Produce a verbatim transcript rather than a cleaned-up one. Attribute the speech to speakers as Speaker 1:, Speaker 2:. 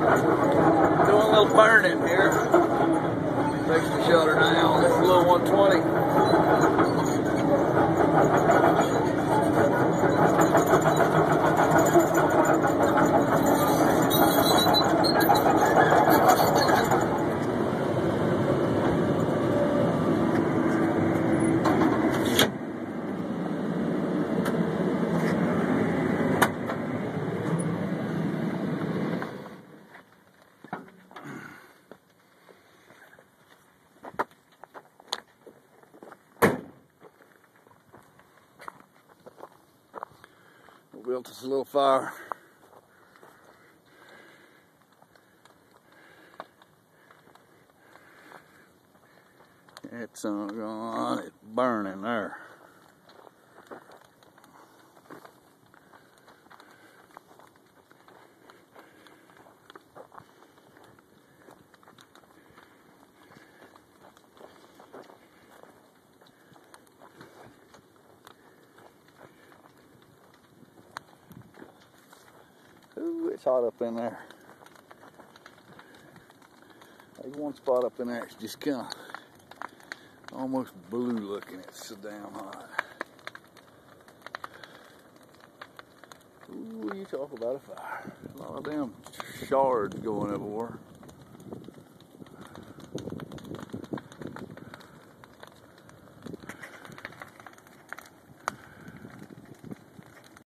Speaker 1: Doing a little burning here. Fix the shutter down. It's a little one twenty. We built us a little fire. It's uh, gone, it's burning there. Ooh, it's hot up in there. There's one spot up in there, it's just kind of almost blue looking. It's so damn hot. Ooh, you talk about a fire. A lot of them shards going everywhere.